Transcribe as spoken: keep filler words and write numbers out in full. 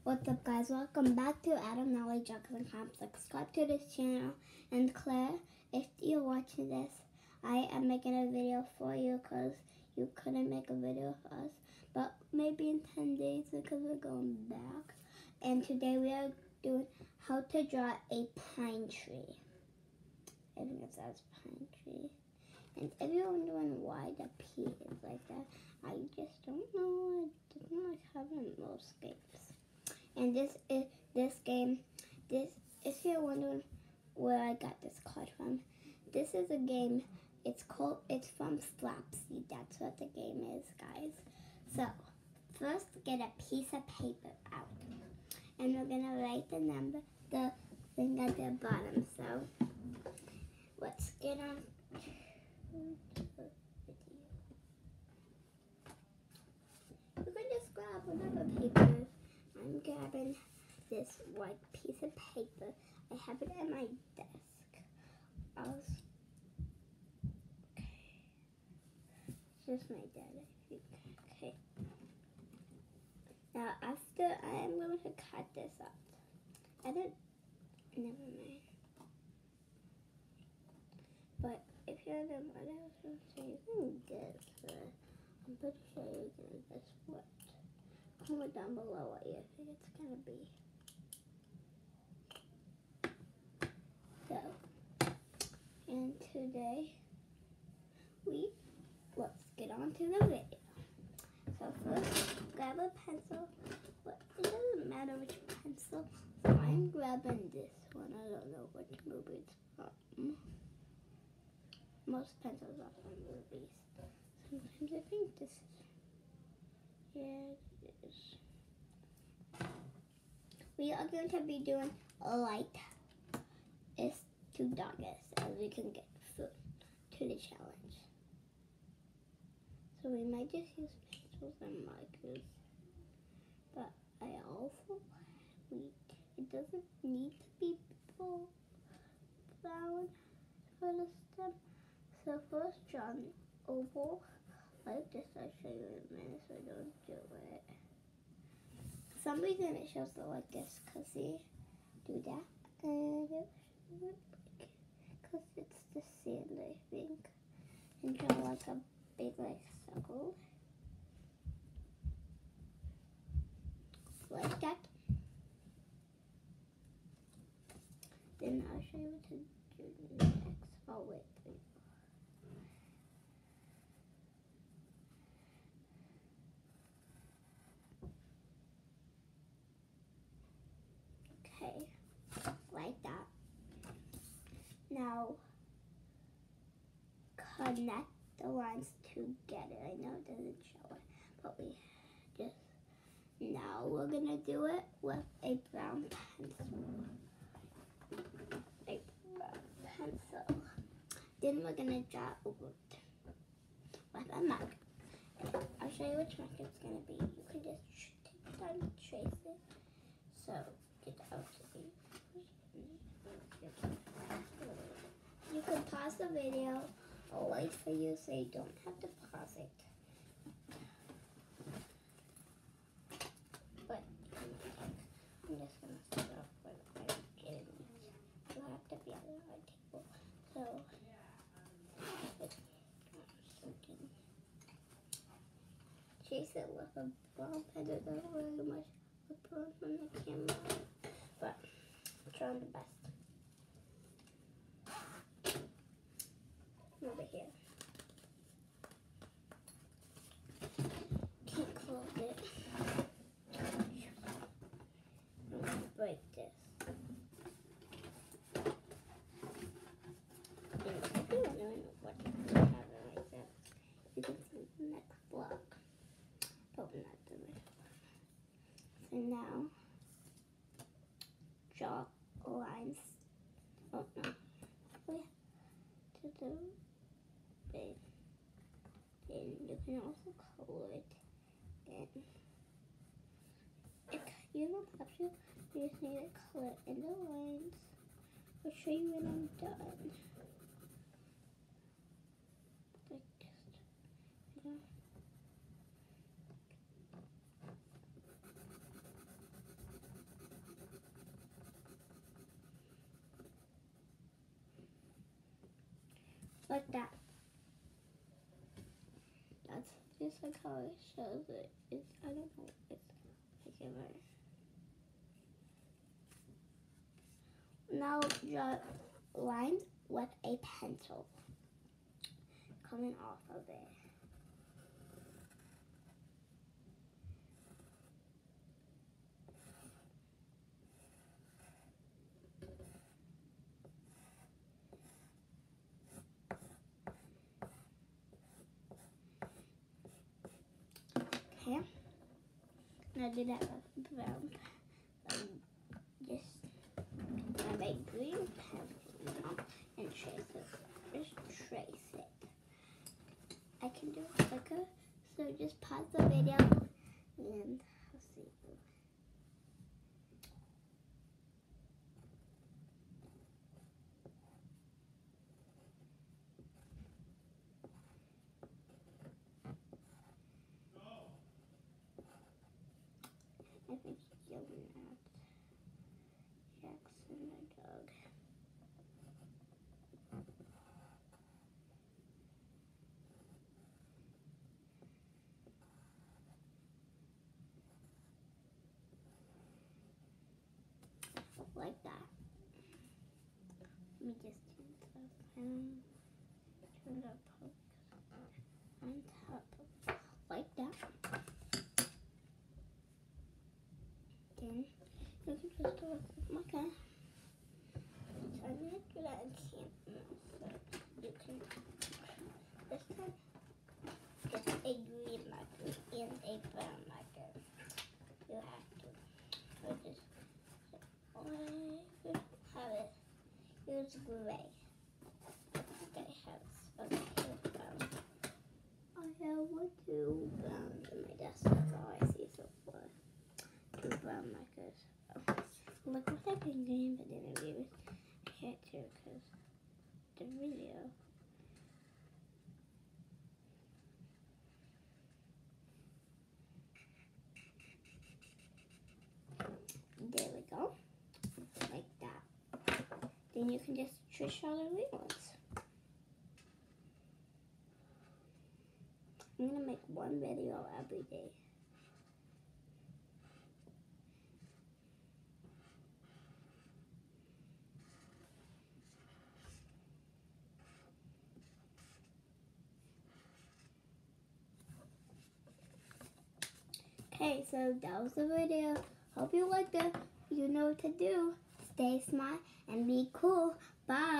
What's up, guys? Welcome back to Adam Knowledge Jackson Camp. Subscribe to this channel. And Claire, if you're watching this, I am making a video for you because you couldn't make a video for us. But maybe in ten days because we're going back. And today we are doing how to draw a pine tree. I think it says pine tree. And if you're wondering why the P is like that, I just don't know. It doesn't like have in most games. And this is this game. This, if you're wondering where I got this card from, this is a game. It's called. It's from Slapseed. That's what the game is, guys. So first, get a piece of paper out, and we're gonna write the number, the thing at the bottom. So let's get on. You can just grab whatever paper. I'm grabbing this white piece of paper. I have it at my desk. I was, okay. It's just my dad, I think. Okay. Now after I am going to cut this up. I don't, never mind. But if you're the one, I was going to say you can guess, but I'm pretty sure you're going to guess what. Comment down below what you think it's gonna be. So, and today we let's get on to the video. So first, grab a pencil. But it doesn't matter which pencil. So I'm grabbing this one. I don't know which movie it's from. Most pencils are from movies. Sometimes I think this is. Yeah. We are going to be doing a light is to darkest as we can get food to the challenge. So we might just use pencils and markers, but I also we it doesn't need to be brown for the stem. So first draw an oval like this. I'll show you in a minute so I don't do it. For some reason it shows it like this, cause see, do that, and it shows like, cause it's the sand, I think, and draw like a big like circle, like that. Then I'll show you what to do next. Oh wait, wait. Like that. Now connect the lines together. I know it doesn't show it, but we just now we're gonna do it with a brown pencil. A brown pencil. Then we're gonna draw a root with a marker. I'll show you which marker it's gonna be. You can just take time to trace it. So get out to the You can pause the video. I'll wait for you so you don't have to pause it. But I'm just going to start off with my beginnings. You have to be on the right table. So, chase it with a brown pen. I don't really much put on the camera, but I'm trying the best. Over here. Can't close it. I'm gonna break this. And if you're wondering what to have it like that, you can see the next block. But we're not doing it. So now, draw lines. Oh no. Wait. To the big. Then you can also color it. And it, you don't have to. You just need to color in the lines. I'll show you when I'm done. Like just, you know. like that. That's just like how it shows it. It's, I don't know, it's like it. Now draw lines with a pencil coming off of it. Okay, now do that with brown. Um, just grab a green pencil now and trace it. Just trace it. I can do it quicker, so just pause the video and I'll see you. I think he's yelling at Jackson, the dog. Like that. Let me just turn the um, turn the poke on top of it. Like that. Then you can just go with my gun. So I'm gonna do that in camera. So you can this time get a green marker and a brown marker. You have to. So just I have it. Here's gray. Okay, have okay, here's brown. I have one, two browns on my desk. That's all I see so far. Two brown markers. Oh. Look what I've been doing, but then I really can't do because the video. There we go. Like that. Then you can just trace all the green ones. I'm gonna make one video every day. Okay, so that was the video. Hope you liked it. You know what to do. Stay smart and be cool. Bye.